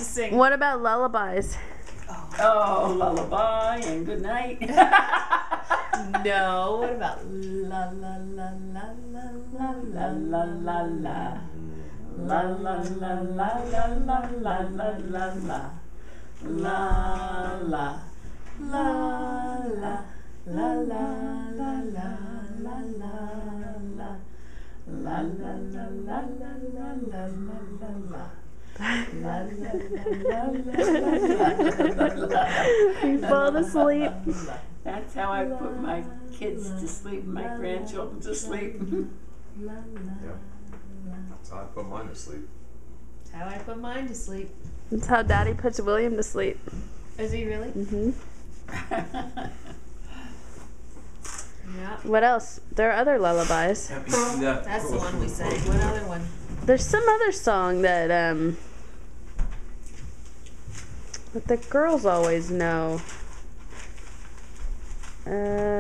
to sing. What about lullabies? Oh, lullaby and good night. No. What about la la la la la la La la la la. La la la la la la la la la la. La la la la la la la la la la la. La la la la la la la la la. You fall asleep. That's how I put my kids to sleep, my grandchildren to sleep. Yeah. That's how I put mine to sleep. That's how I put mine to sleep. That's how Daddy puts William to sleep. Is he really? Mm-hmm. Yeah. What else? There are other lullabies. That's the one we sang. What other one? There's some other song that the girls always know.